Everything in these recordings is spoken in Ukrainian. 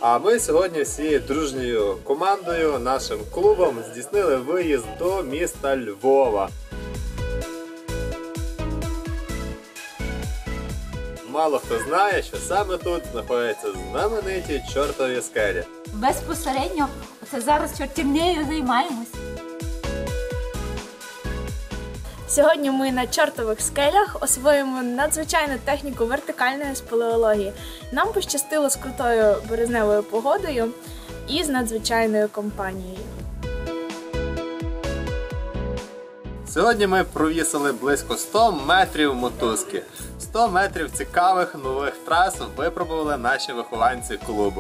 А ми сьогодні всією дружньою командою, нашим клубом, здійснили виїзд до міста Львова. Мало хто знає, що саме тут знаходяться знамениті чортові скелі. Безпосередньо це зараз чортівнею займаємось. Сьогодні ми на чортових скелях освоїмо надзвичайну техніку вертикальної спелеології. Нам пощастило з крутою березневою погодою і з надзвичайною компанією. Сьогодні ми провісили близько 100 метрів мотузки. 100 метрів цікавих нових трас випробували наші вихованці клубу.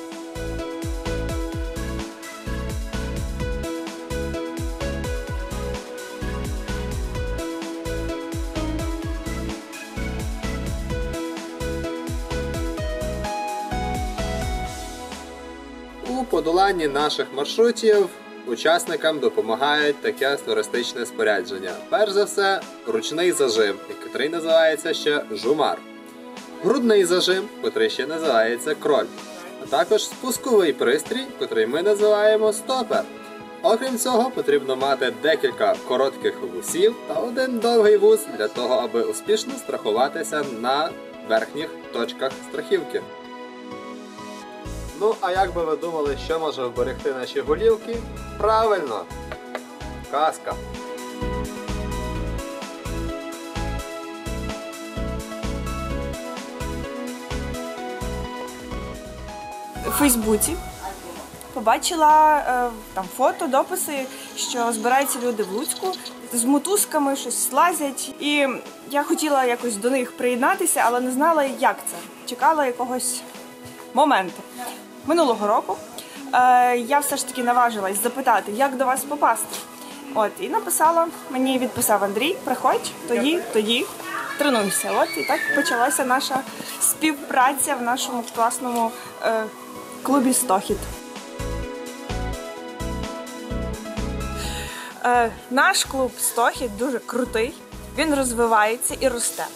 У подоланні наших маршрутів учасникам допомагають таке туристичне спорядження. Перш за все, ручний зажим, який називається ще жумар. Грудний зажим, який ще називається кроль. А також спусковий пристрій, який ми називаємо стопер. Окрім цього, потрібно мати декілька коротких вусів та один довгий вус для того, аби успішно страхуватися на верхніх точках страхівки. Ну, а як би ви думали, що може вберегти наші голівки? Правильно! Каска! У Фейсбуці побачила там фото, дописи, що збираються люди в Луцьку з мотузками, щось лазять. І я хотіла якось до них приєднатися, але не знала, як це. Чекала якогось моменту. Минулого року я все ж таки наважилась запитати, як до вас попасти. І написала, мені відписав Андрій, приходь, тоді, тренуйся. І так почалася наша співпраця в нашому класному клубі «Стохід». Наш клуб «Стохід» дуже крутий, він розвивається і росте.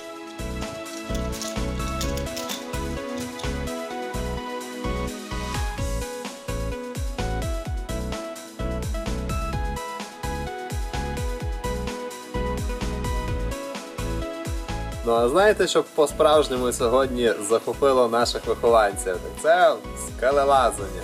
Ну а знаєте, що по-справжньому сьогодні захопило наших вихованців? Це скелелазання.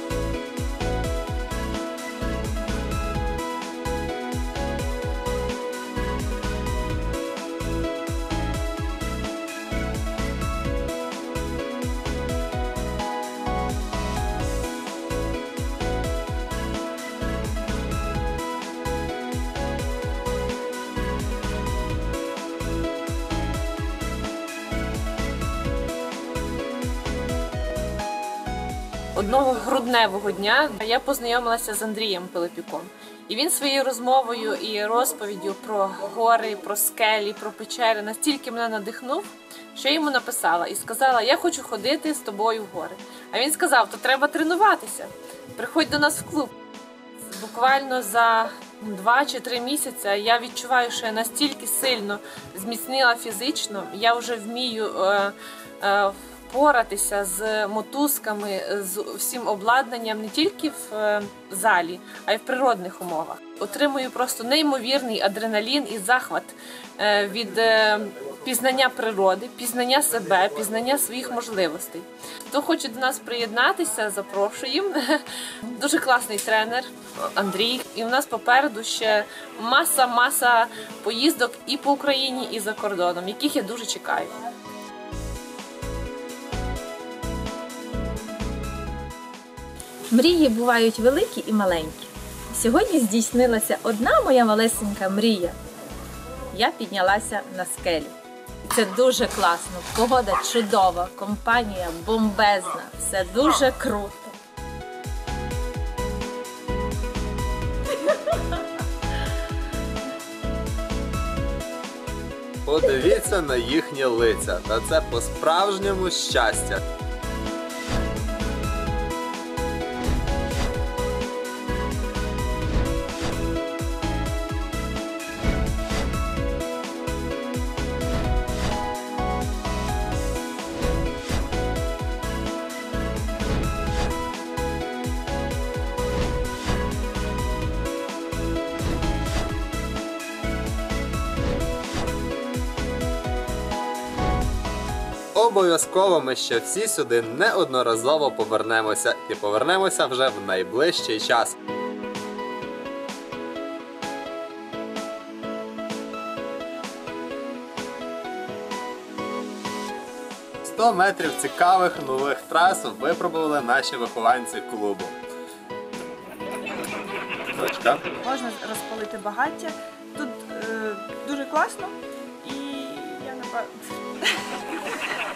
Одного грудневого дня я познайомилася з Андрієм Пилипюком. І він своєю розмовою і розповіддю про гори, про скелі, про печери настільки мене надихнув, що я йому написала і сказала, я хочу ходити з тобою в гори. А він сказав, то треба тренуватися, приходь до нас в клуб. Буквально за 2 чи 3 місяці я відчуваю, що я настільки сильно зміцнила фізично, я вже вмію поратися з мотузками, з всім обладнанням не тільки в залі, а й в природних умовах. Отримую просто неймовірний адреналін і захват від пізнання природи, пізнання себе, пізнання своїх можливостей. Хто хоче до нас приєднатися, запрошуємо. Дуже класний тренер Андрій. І у нас попереду ще маса поїздок і по Україні, і за кордоном, яких я дуже чекаю. Мрії бувають великі і маленькі. Сьогодні здійснилася одна моя малесенька мрія. Я піднялася на скелю. Це дуже класно, погода чудова, компанія бомбезна, все дуже круто. Подивіться на їхні лиця, та це по-справжньому щастя. обов'язково ми ще всі сюди неодноразово повернемося і повернемося вже в найближчий час. 100 метрів цікавих нових трас випробували наші вихованці клубу. Точка. Можна розпалити багаття. Тут дуже класно і я напевно.